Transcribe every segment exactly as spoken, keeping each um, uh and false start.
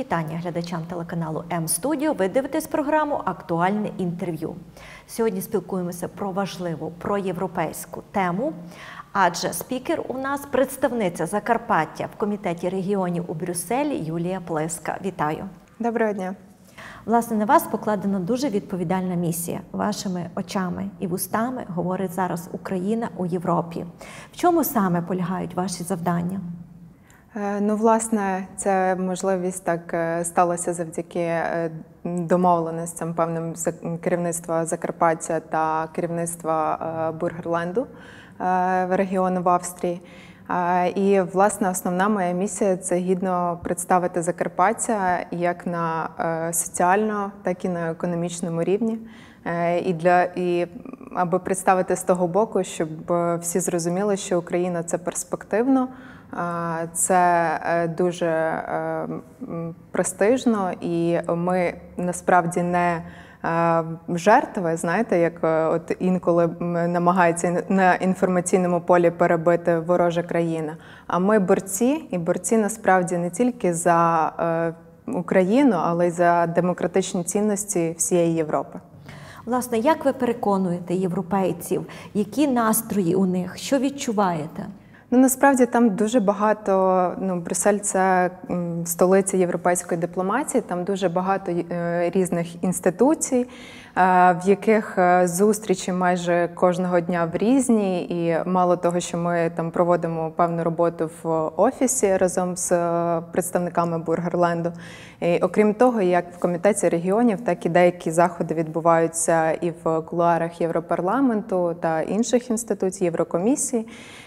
вітання глядачам телеканалу М-Студіо. Ви дивитесь програму «Актуальне інтерв'ю». Сьогодні спілкуємося про важливу, про європейську тему, адже спікер у нас представниця Закарпаття в Комітеті регіонів у Брюсселі Юлія Плиска. Вітаю. Доброго дня. Власне, на вас покладена дуже відповідальна місія. Вашими очами і вустами говорить зараз Україна у Європі. В чому саме полягають ваші завдання? Ну, власне, ця можливість так сталася завдяки домовленостям певним керівництва Закарпаття та керівництва Бургерленду регіону в Австрії. І, власне, основна моя місія – це гідно представити Закарпаття як на соціально, так і на економічному рівні. І, для, і аби представити з того боку, щоб всі зрозуміли, що Україна – це перспективно, це дуже престижно, і ми насправді не жертви, знаєте, як от інколи намагається на інформаційному полі перебити ворожа країна. А ми борці, і борці насправді не тільки за Україну, але й за демократичні цінності всієї Європи. Власне, як ви переконуєте європейців, які настрої у них, що відчуваєте? Ну, насправді там дуже багато, ну, Брюссель – це столиця європейської дипломатії, там дуже багато різних інституцій, в яких зустрічі майже кожного дня в різні, і мало того, що ми там проводимо певну роботу в офісі разом з представниками Бургерленду. І, окрім того, як в Комітеті регіонів, так і деякі заходи відбуваються і в кулуарах Європарламенту та інших інституцій, Єврокомісії.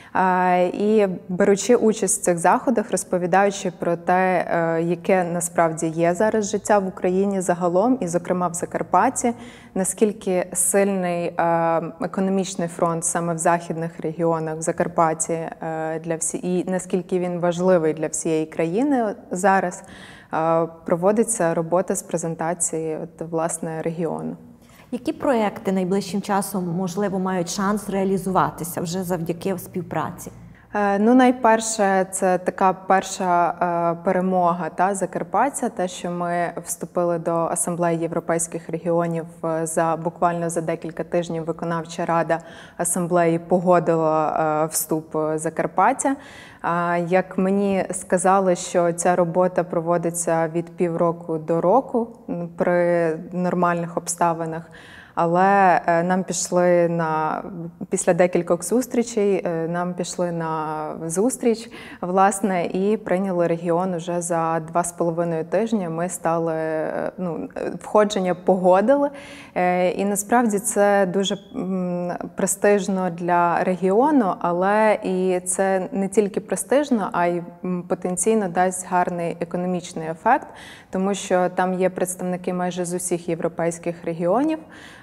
І беручи участь в цих заходах, розповідаючи про те, яке насправді є зараз життя в Україні загалом, і, зокрема, в Закарпатті, наскільки сильний економічний фронт саме в західних регіонах, в Закарпатті, для всі, і наскільки він важливий для всієї країни зараз, проводиться робота з презентації, от, власне, регіону. Які проекти найближчим часом, можливо, мають шанс реалізуватися вже завдяки співпраці? Ну, найперше, це така перша перемога та, Закарпаття, те, що ми вступили до Асамблеї європейських регіонів за буквально за декілька тижнів. Виконавча рада Асамблеї погодила вступ Закарпаття. Як мені сказали, що ця робота проводиться від півроку до року при нормальних обставинах. Але нам пішли на, після декількох зустрічей, нам пішли на зустріч, власне, і прийняли регіон уже за два з половиною тижні. Ми стали, ну, входження погодили. І насправді це дуже престижно для регіону, але і це не тільки престижно, а й потенційно дасть гарний економічний ефект, тому що там є представники майже з усіх європейських регіонів.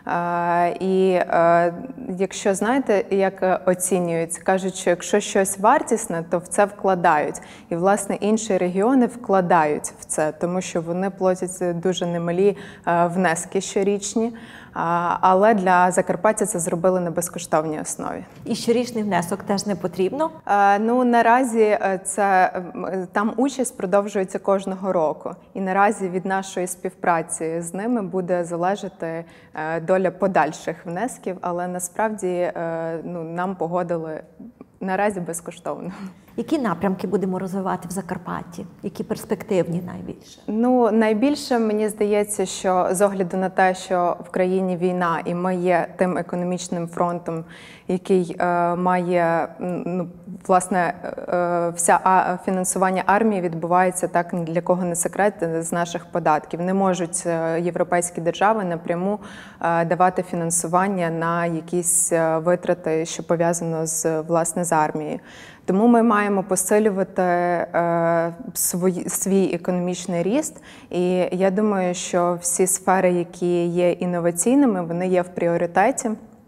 І якщо, знаєте, як оцінюють, кажуть, що якщо щось вартісне, то в це вкладають. І, власне, інші регіони вкладають в це, тому що вони платять дуже немалі внески щорічні. Але для Закарпаття це зробили на безкоштовній основі. І щорічний внесок теж не потрібно? Ну, наразі це, там участь продовжується кожного року. І наразі від нашої співпраці з ними буде залежати доля подальших внесків, але насправді, ну, нам погодили наразі безкоштовно. Які напрямки будемо розвивати в Закарпатті? Які перспективні найбільше? Ну, найбільше, мені здається, що з огляду на те, що в країні війна, і ми є тим економічним фронтом, який е, має, ну, власне, е, вся а, фінансування армії відбувається, так, ні для кого не секрет, з наших податків. Не можуть європейські держави напряму е, давати фінансування на якісь витрати, що пов'язано з, власне, з армією. Тому ми маємо посилювати е, свій, свій економічний ріст, і я думаю, що всі сфери, які є інноваційними, вони є в пріоритеті.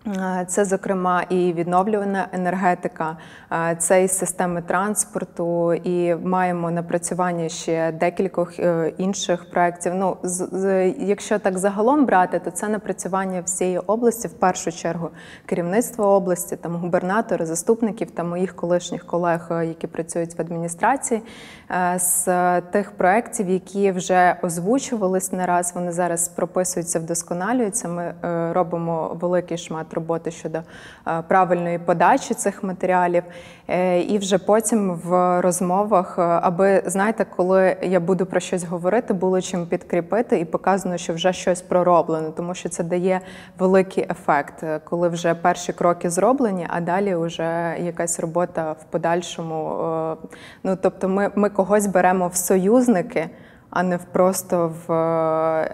Це, зокрема, і відновлювана енергетика, це і системи транспорту, і маємо напрацювання ще декількох інших проєктів. Ну, якщо так загалом брати, то це напрацювання всієї області, в першу чергу керівництва області, там губернатори, заступників та моїх колишніх колег, які працюють в адміністрації, з тих проєктів, які вже озвучувались не раз, вони зараз прописуються, вдосконалюються. Ми робимо великий шмат роботи щодо правильної подачі цих матеріалів. І вже потім в розмовах, аби, знаєте, коли я буду про щось говорити, було чим підкріпити і показано, що вже щось пророблено, тому що це дає великий ефект, коли вже перші кроки зроблені, а далі вже якась робота в подальшому. Ну, тобто ми, ми когось беремо в союзники, а не в просто в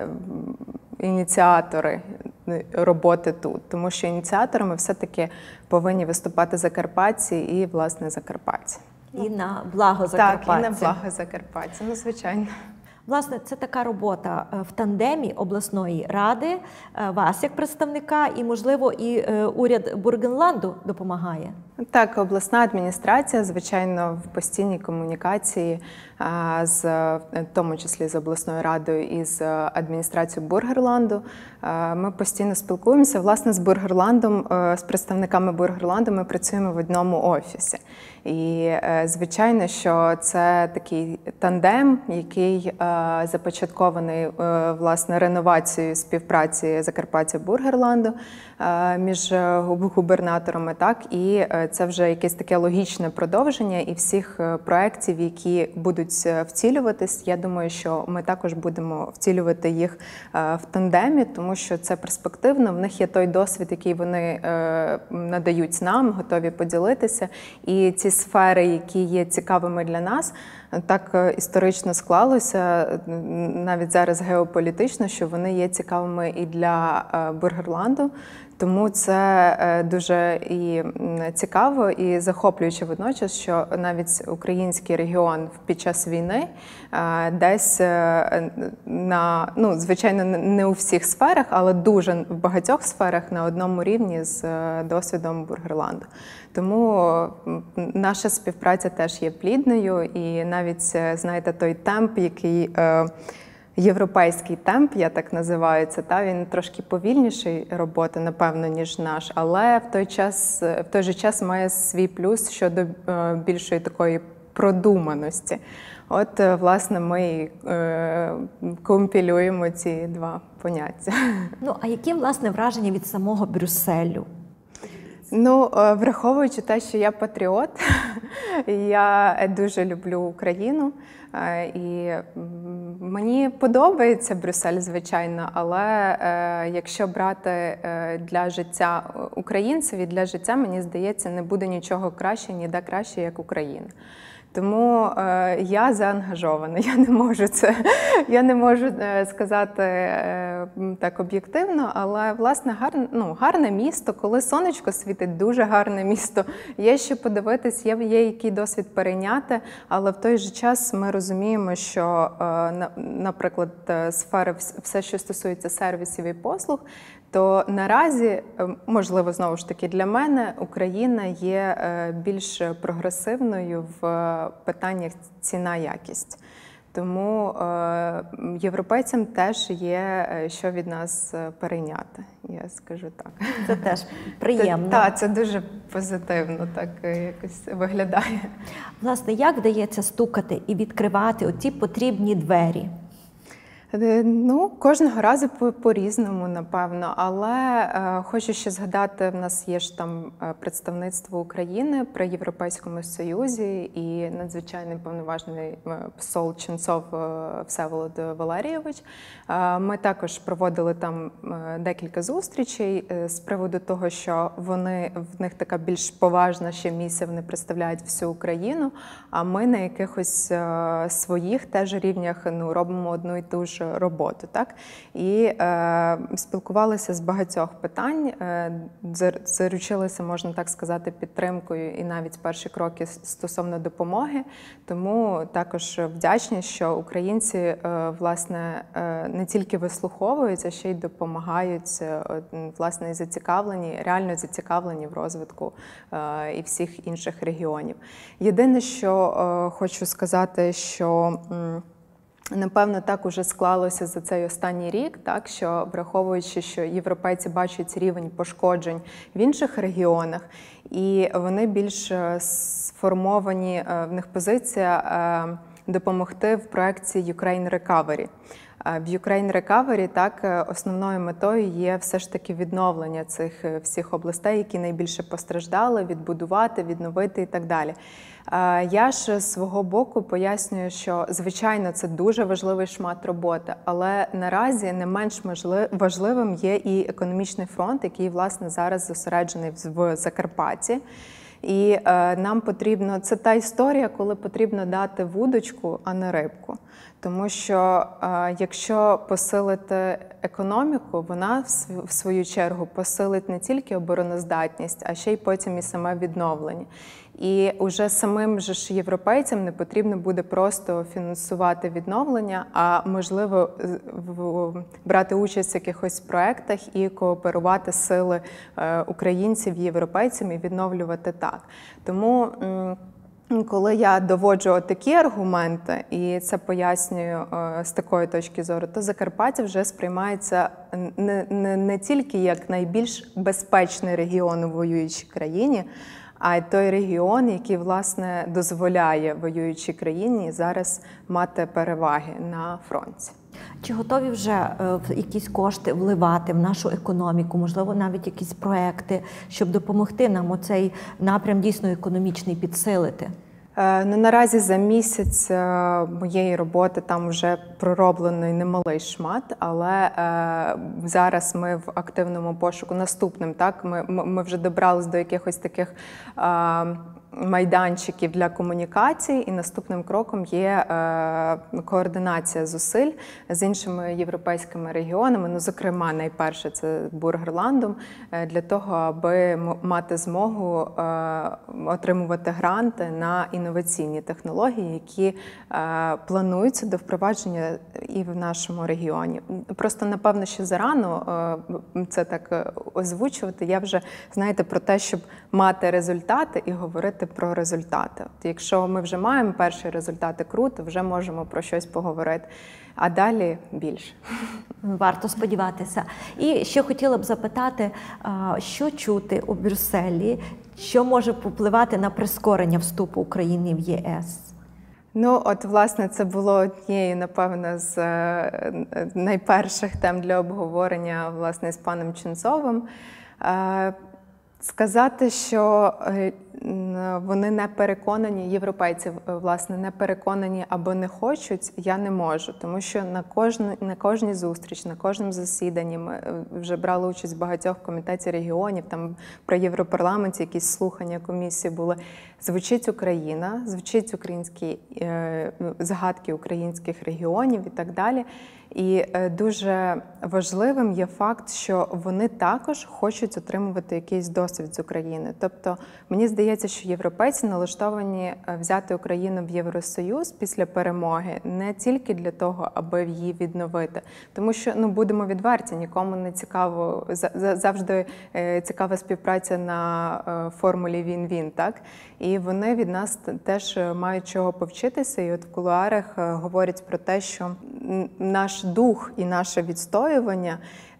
ініціатори роботи тут. Тому що ініціаторами все-таки повинні виступати закарпатці і, власне, закарпатці. І на благо Закарпаття. Так, і на благо Закарпаття, ну, звичайно. Власне, це така робота в тандемі обласної ради, вас як представника, і, можливо, і уряд Бургенланду допомагає? Так, обласна адміністрація, звичайно, в постійній комунікації, з, в тому числі з обласною радою і з адміністрацією Бургерланду. Ми постійно спілкуємося. Власне, з Бургерландом, з представниками Бургерланду ми працюємо в одному офісі. І, звичайно, що це такий тандем, який започаткований, власне, реновацією співпраці Закарпаття-Бургерланду між губернаторами, так, і це вже якесь таке логічне продовження і всіх проєктів, які будуть втілюватись. Я думаю, що ми також будемо втілювати їх в тандемі, тому що це перспективно, в них є той досвід, який вони надають нам, готові поділитися. І ці сфери, які є цікавими для нас, так історично склалося, навіть зараз геополітично, що вони є цікавими і для Бургерланду. Тому це дуже і цікаво, і захоплююче водночас, що навіть український регіон під час війни десь на, ну, звичайно, не у всіх сферах, але дуже в багатьох сферах на одному рівні з досвідом Бургерланду. Тому наша співпраця теж є плідною, і навіть, знаєте, той темп, який європейський темп, я так називаю це, та, він трошки повільніший роботи, напевно, ніж наш, але в той час, в той же час має свій плюс щодо більшої такої продуманості. От, власне, ми е, компілюємо ці два поняття. Ну, а які, власне, враження від самого Брюсселю? Ну, враховуючи те, що я патріот, я дуже люблю Україну, і мені подобається Брюссель, звичайно, але якщо брати для життя українців і для життя, мені здається, не буде нічого краще, ніде краще, як Україна. Тому е, я заангажована, я не можу це, я не можу е, сказати е, так об'єктивно, але, власне, гарне, ну, гарне місто, коли сонечко світить, дуже гарне місто, є що подивитись, є, є який досвід перейняти, але в той же час ми розуміємо, що, е, на, наприклад, сфери, все, що стосується сервісів і послуг, то наразі, можливо, знову ж таки для мене, Україна є більш прогресивною в питаннях ціна-якість. Тому європейцям теж є що від нас перейняти, я скажу так. Це теж приємно. Так, це дуже позитивно так якось виглядає. Власне, як вдається стукати і відкривати оці потрібні двері? Ну, кожного разу по-різному, напевно, але е, хочу ще згадати, в нас є ж там представництво України при Європейському Союзі і надзвичайний повноважний посол Ченцов Всеволод Валерійович. Е, ми також проводили там декілька зустрічей е, з приводу того, що вони, в них така більш поважна ще місія, вони представляють всю Україну, а ми на якихось е, своїх теж рівнях, ну, робимо одну і ту ж ж роботу. Так? І е, спілкувалися з багатьох питань, е, заручилися, можна так сказати, підтримкою і навіть перші кроки стосовно допомоги. Тому також вдячні, що українці е, власне е, не тільки вислуховують, а ще й допомагають, е, власне, і зацікавлені, реально зацікавлені в розвитку е, і всіх інших регіонів. Єдине, що е, хочу сказати, що м, напевно, так уже склалося за цей останній рік, так, що враховуючи, що європейці бачать рівень пошкоджень в інших регіонах, і вони більш сформовані, в них позиція допомогти в проєкті Ukraine Recovery. В Ukraine Recovery, так, основною метою є все ж таки відновлення цих всіх областей, які найбільше постраждали, відбудувати, відновити і так далі. Я ж з свого боку пояснюю, що, звичайно, це дуже важливий шмат роботи, але наразі не менш важливим є і економічний фронт, який, власне, зараз зосереджений в Закарпатті. І е, нам потрібно, це та історія, коли потрібно дати вудочку, а не рибку. Тому що е, якщо посилити економіку, вона в свою чергу посилить не тільки обороноздатність, а ще й потім і саме відновлення. І уже самим же ж європейцям не потрібно буде просто фінансувати відновлення, а можливо брати участь в якихось проєктах і кооперувати сили українців, європейців і відновлювати так. Тому коли я доводжу такі аргументи, і це пояснюю е, з такої точки зору, то Закарпаття вже сприймається не, не, не тільки як найбільш безпечний регіон у воюючій країні, а й той регіон, який, власне, дозволяє воюючій країні зараз мати переваги на фронті. Чи готові вже якісь кошти вливати в нашу економіку, можливо, навіть якісь проекти, щоб допомогти нам оцей напрям дійсно економічний підсилити? Ну, наразі за місяць моєї роботи там вже пророблений немалий шмат, але е, зараз ми в активному пошуку наступним, так, ми, ми вже добрались до якихось таких е, майданчиків для комунікацій, і наступним кроком є е, координація зусиль з іншими європейськими регіонами, ну, зокрема, найперше це Бургерландом, е, для того, аби мати змогу е, отримувати гранти на інноваційні технології, які е, плануються до впровадження і в нашому регіоні. Просто, напевно, ще зарано е, це так озвучувати. Я вже, знаєте, про те, щоб мати результати і говорити про результати. От якщо ми вже маємо перші результати, круто, вже можемо про щось поговорити. А далі більше. Варто сподіватися. І ще хотіла б запитати, що чути у Брюсселі, що може впливати на прискорення вступу України в ЄС? Ну, от, власне, це було однією, напевно, з найперших тем для обговорення, власне, з паном Ченцовим. Сказати, що вони не переконані, європейці, власне, не переконані або не хочуть, я не можу. Тому що на кожну, на кожній зустріч, на кожному засіданні, ми вже брали участь в багатьох комітетів регіонів, там про Європарламенті якісь слухання комісії були. Звучить Україна, звучить українські е, згадки українських регіонів і так далі. І е, дуже важливим є факт, що вони також хочуть отримувати якийсь досвід з України. Тобто, мені здається, що європейці налаштовані взяти Україну в Євросоюз після перемоги не тільки для того, аби її відновити. Тому що, ну, будемо відверті, нікому не цікаво, завжди цікава співпраця на формулі він-він, так? І вони від нас теж мають чого повчитися. І от в кулуарах говорять про те, що наш дух і наше відстоювання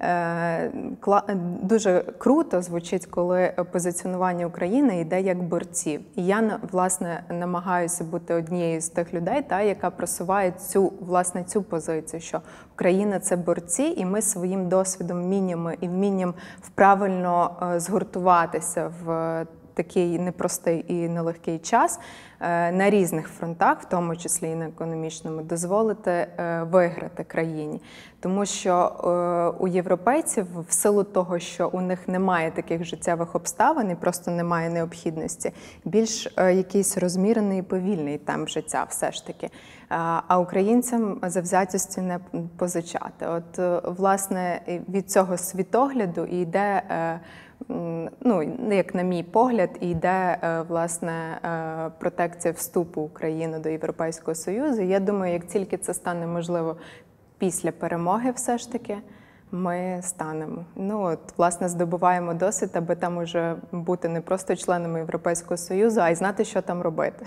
дуже круто звучить, коли позиціонування України йде як борців. І я, власне, намагаюся бути однією з тих людей, та, яка просуває цю, власне, цю позицію, що Україна – це борці, і ми своїм досвідом, вміннями і вмінням правильно згуртуватися в такий непростий і нелегкий час на різних фронтах, в тому числі і на економічному, дозволити виграти країні. Тому що у європейців, в силу того, що у них немає таких життєвих обставин і просто немає необхідності, більш якийсь розмірений і повільний темп життя все ж таки. А українцям завзятості не позичати. От, власне, від цього світогляду і йде, ну, як на мій погляд, і йде, власне, протекція вступу України до Європейського Союзу. Я думаю, як тільки це стане можливо після перемоги все ж таки, ми станемо. Ну, от, власне, здобуваємо досвід, аби там уже бути не просто членами Європейського Союзу, а й знати, що там робити.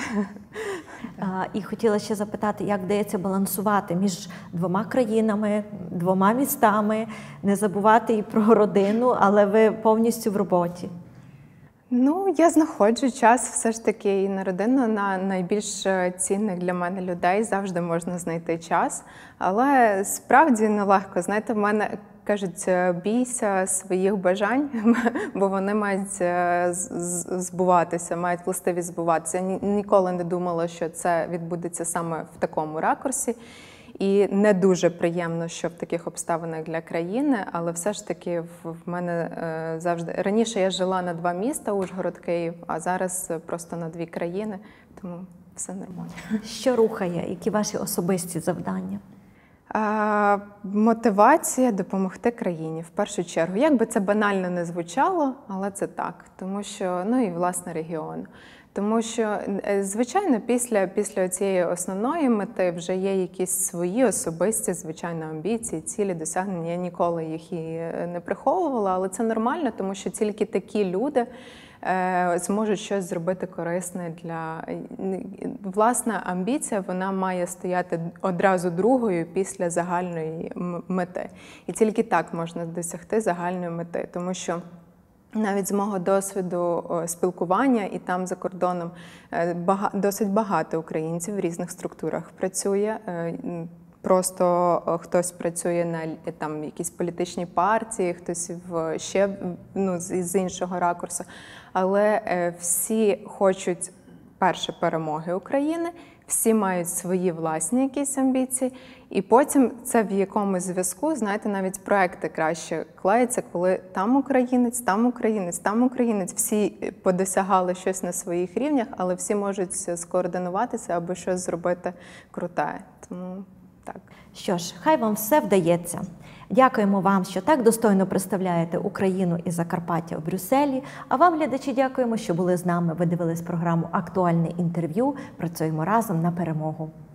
І хотіла ще запитати, як вдається балансувати між двома країнами, двома містами, не забувати і про родину, але ви повністю в роботі. Ну, я знаходжу час все ж таки і на родину, на найбільш цінних для мене людей. Завжди можна знайти час. Але справді нелегко. Знаєте, в мене кажуть, бійся своїх бажань, бо вони мають збуватися, мають властивість збуватися. Ніколи не думала, що це відбудеться саме в такому ракурсі. І не дуже приємно, що в таких обставинах для країни, але все ж таки в мене завжди... Раніше я жила на два міста, Ужгород, Київ, а зараз просто на дві країни, тому все нормально. Що рухає? Які ваші особисті завдання? А, мотивація допомогти країні, в першу чергу. Як би це банально не звучало, але це так, тому що, ну і власне регіон. Тому що, звичайно, після, після цієї основної мети вже є якісь свої особисті, звичайно, амбіції, цілі, досягнення. Я ніколи їх і не приховувала, але це нормально, тому що тільки такі люди е, зможуть щось зробити корисне для... Власна амбіція, вона має стояти одразу другою після загальної мети. І тільки так можна досягти загальної мети, тому що навіть з мого досвіду спілкування, і там за кордоном досить багато українців в різних структурах працює. Просто хтось працює на там якійсь політичній партії, хтось в ще ну, з іншого ракурсу. Але всі хочуть перше перемоги України, всі мають свої власні якісь амбіції, і потім це в якомусь зв'язку, знаєте, навіть проекти краще клеяться, коли там українець, там українець, там українець, всі подосягали щось на своїх рівнях, але всі можуть скоординуватися або щось зробити круте. Тому так. Що ж, хай вам все вдається. Дякуємо вам, що так достойно представляєте Україну і Закарпаття в Брюсселі. А вам, глядачі, дякуємо, що були з нами. Ви дивились програму «Актуальне інтерв'ю». Працюємо разом на перемогу.